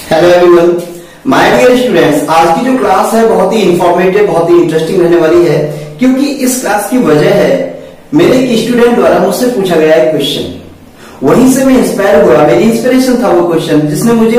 Hello everyone, my dear students. आज की जो क्लास है बहुत ही इंफॉर्मेटिव, बहुत ही इंटरेस्टिंग रहने वाली है, क्योंकि इस क्लास की वजह है मेरे एक स्टूडेंट द्वारा मुझसे पूछा गया एक क्वेश्चन। वहीं से मैं इंस्पायर हुआ, मेरी इंस्पिरेशन था वो क्वेश्चन, जिसने मुझे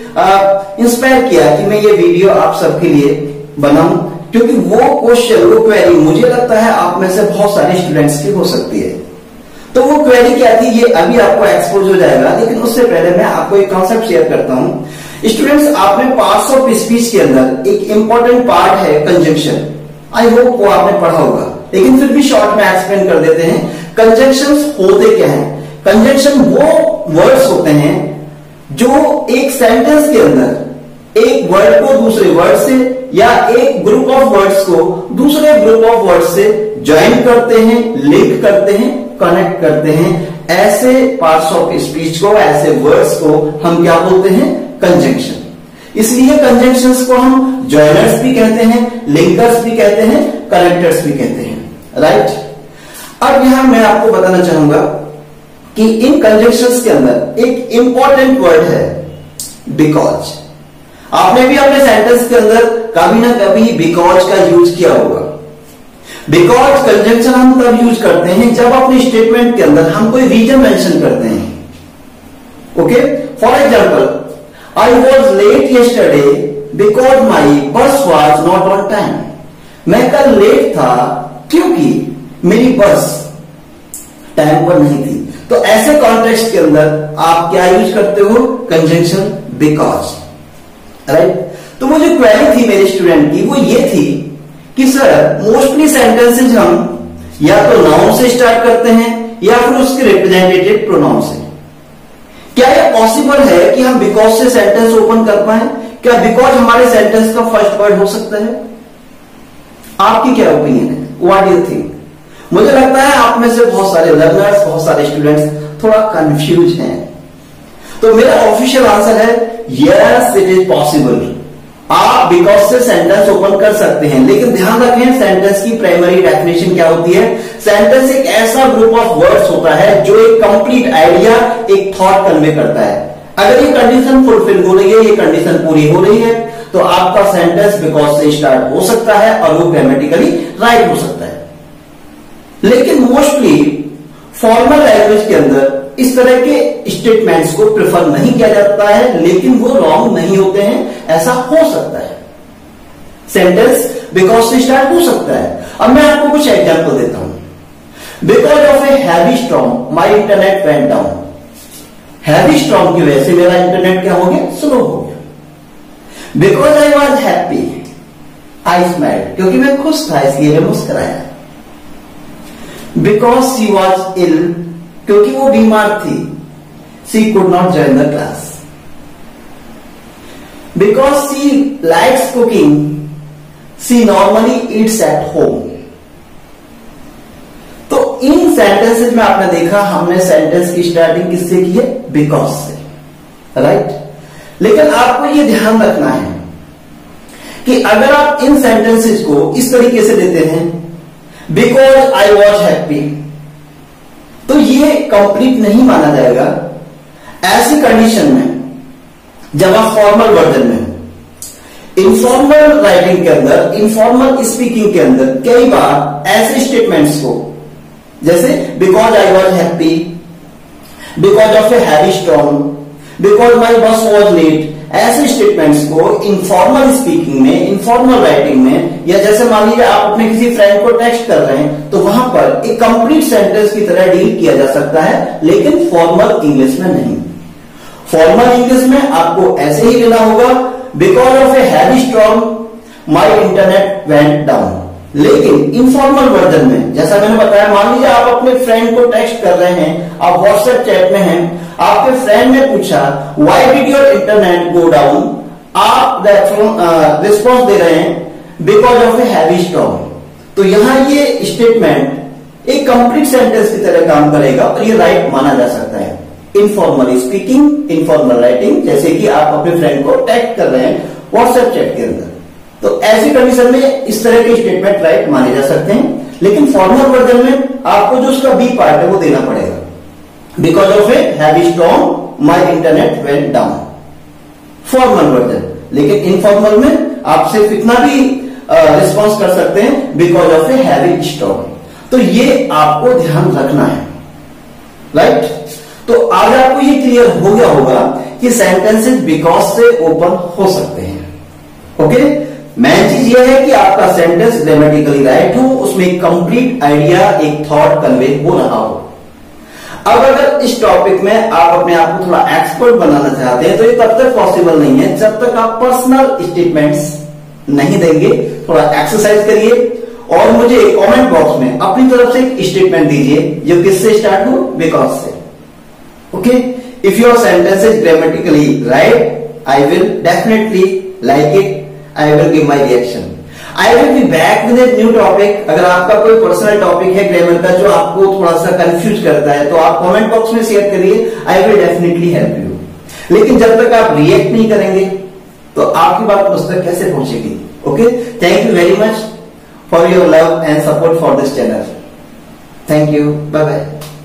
इंस्पायर किया कि मैं ये वीडियो आप सबके लिए बनाऊं, क्योंकि वो क्वेश्चन, वो क्वेरी मुझे लगता है आप में से बहुत सारे स्टूडेंट्स की हो सकती है। तो वो क्वेरी क्या थी ये अभी आपको एक्सपोज हो जाएगा, लेकिन उससे पहले मैं आपको एक कॉन्सेप्ट शेयर करता हूं। स्टूडेंट्स, आपने पार्ट्स ऑफ स्पीच के अंदर एक इंपॉर्टेंट पार्ट है कंजंक्शन। आई होप वो आपने पढ़ा होगा, लेकिन फिर भी शॉर्ट में एक्सप्लेन कर देते हैं। कंजंक्शंस होते क्या हैं? कंजंक्शन वो वर्ड्स होते हैं जो एक सेंटेंस के अंदर एक वर्ड को दूसरे वर्ड से या एक ग्रुप ऑफ वर्ड्स को दूसरे ग्रुप ऑफ वर्ड से ज्वाइन करते हैं, लिंक करते हैं, कनेक्ट करते हैं। ऐसे पार्ट्स ऑफ स्पीच को, ऐसे वर्ड्स को हम क्या बोलते हैं? कंजंक्शन। इसलिए कंजंक्शंस को हम ज्वाइनर्स भी कहते हैं, लिंकर्स भी कहते हैं, कनेक्टर्स भी कहते हैं। राइट। अब यहां मैं आपको बताना चाहूंगा कि इन कंजंक्शंस के अंदर एक इंपॉर्टेंट वर्ड है बिकॉज। आपने भी अपने सेंटेंस के अंदर कभी ना कभी बिकॉज का यूज किया होगा। बिकॉज कंजंक्शन हम तब यूज करते हैं जब अपने स्टेटमेंट के अंदर हम कोई रीजन मेंशन करते हैं। Okay, for example, I was late yesterday because my bus was not on time. मैं कल लेट था क्योंकि मेरी बस टाइम पर नहीं थी। तो ऐसे कॉन्टेक्स्ट के अंदर आप क्या यूज करते हो? Conjunction because. राइट। तो वो जो क्वेरी थी मेरे स्टूडेंट की वो ये थी कि सर मोस्टली सेंटेंसेज हम या तो नाउन से स्टार्ट करते हैं या फिर उसके रिप्रेजेंटेटिव प्रोनाउन से। क्या यह पॉसिबल है कि हम बिकॉज से सेंटेंस ओपन कर पाए? क्या बिकॉज हमारे सेंटेंस का फर्स्ट वर्ड हो सकता है? आपकी क्या ओपिनियन है? What do you think? मुझे लगता है आप में से बहुत सारे लर्नर्स, बहुत सारे स्टूडेंट्स थोड़ा कंफ्यूज हैं। तो मेरा ऑफिशियल आंसर है यस, इट इज पॉसिबल। आप बिकॉज से सेंटेंस ओपन कर सकते हैं, लेकिन ध्यान रखें सेंटेंस की प्राइमरी डेफिनेशन क्या होती है? सेंटेंस एक ऐसा ग्रुप ऑफ वर्ड्स होता है जो एक कंप्लीट आइडिया, एक थॉट कन्वे करता है। अगर ये कंडीशन फुलफिल हो रही है, ये कंडीशन पूरी हो रही है, तो आपका सेंटेंस बिकॉज से स्टार्ट हो सकता है और वो ग्रामेटिकली राइट हो सकता है। लेकिन मोस्टली फॉर्मल लैंग्वेज के अंदर इस तरह के स्टेटमेंट्स को प्रेफर नहीं किया जाता है, लेकिन वो रॉन्ग नहीं होते हैं। ऐसा हो सकता है, सेंटेंस बिकॉज से स्टार्ट हो सकता है। अब मैं आपको कुछ एग्जांपल देता हूं। Because of a heavy storm my internet went down. Heavy storm की वजह से मेरा इंटरनेट क्या हो गया? स्लो हो गया। Because I was happy I smiled. क्योंकि मैं खुश था इसलिए मैं मुस्कुराया। Because she was ill. क्योंकि वो बीमार थी, she could not join the class. Because she likes cooking, she normally eats at home. तो इन सेंटेंसेज में आपने देखा हमने सेंटेंस की स्टार्टिंग किससे की है? बिकॉज से। राइट। लेकिन आपको ये ध्यान रखना है कि अगर आप इन सेंटेंसेज को इस तरीके से देते हैं, बिकॉज आई वॉज हैप्पी, तो ये कंप्लीट नहीं माना जाएगा। ऐसी कंडीशन में जब आप फॉर्मल वर्जन में हो, इनफॉर्मल राइटिंग के अंदर, इनफॉर्मल स्पीकिंग के अंदर कई बार ऐसे स्टेटमेंट्स को, जैसे because I was happy, because of a heavy storm, because my bus was late, ऐसे स्टेटमेंट्स को इनफॉर्मल स्पीकिंग में, इनफॉर्मल राइटिंग में, या जैसे मान लीजिए आप अपने किसी फ्रेंड को टेक्स्ट कर रहे हैं, तो वहां पर एक कंप्लीट सेंटेंस की तरह डील किया जा सकता है, लेकिन फॉर्मल इंग्लिश में नहीं। फॉर्मल इंग्लिश में आपको ऐसे ही लेना होगा, because of a heavy storm my internet went down. लेकिन इनफॉर्मल वर्जन में, जैसा मैंने बताया, मान लीजिए आप अपने फ्रेंड को टेक्स्ट कर रहे हैं, आप व्हाट्सएप चैट में हैं, आपके फ्रेंड ने पूछा why did your internet go down, आप रिस्पॉन्स दे रहे हैं because of a heavy storm. तो यहां ये स्टेटमेंट एक कंप्लीट सेंटेंस की तरह काम करेगा और ये राइट माना जा सकता है। इनफॉर्मल स्पीकिंग, इनफॉर्मल राइटिंग, जैसे कि आप अपने फ्रेंड को टेक्स्ट कर रहे हैं व्हाट्सएप चैट के अंदर, तो ऐसी कंडीशन में इस तरह के स्टेटमेंट राइट माने जा सकते हैं। लेकिन फॉर्मल वर्जन में आपको जो उसका बी पार्ट है वो देना पड़ेगा। Because of a heavy storm my internet went down. Formal version, लेकिन इनफॉर्मल में आप सिर्फ इतना भी रिस्पॉन्स कर सकते हैं, because of a having stop. तो ये आपको ध्यान रखना है, राइट। तो आज आपको ये क्लियर हो गया होगा कि सेंटेंसेस बिकॉज से ओपन हो सकते हैं। ओके, मेन चीज ये है कि आपका सेंटेंस ग्रामेटिकली राइट हो, उसमें एक कंप्लीट आइडिया, एक थॉट कन्वे हो रहा हो। अब अगर इस टॉपिक में आप अपने आप को थोड़ा एक्सपर्ट बनाना चाहते हैं तो ये तब तक पॉसिबल नहीं है जब तक आप पर्सनल स्टेटमेंट्स नहीं देंगे। थोड़ा एक्सरसाइज करिए और मुझे कमेंट बॉक्स में अपनी तरफ से एक स्टेटमेंट दीजिए जो किससे स्टार्ट हो, बिकॉज से। Okay, if your sentence is grammatically right, I will definitely like it, I will give my reaction. I will be back with a new topic. अगर आपका कोई पर्सनल टॉपिक है ग्रामर का जो आपको थोड़ा सा कंफ्यूज करता है तो आप कमेंट बॉक्स में शेयर करिए, I will definitely help you. लेकिन जब तक आप रिएक्ट नहीं करेंगे तो आपकी बात मुझ तक कैसे पहुंचेगी। Okay, thank you very much for your love and support for this channel. Thank you. Bye bye.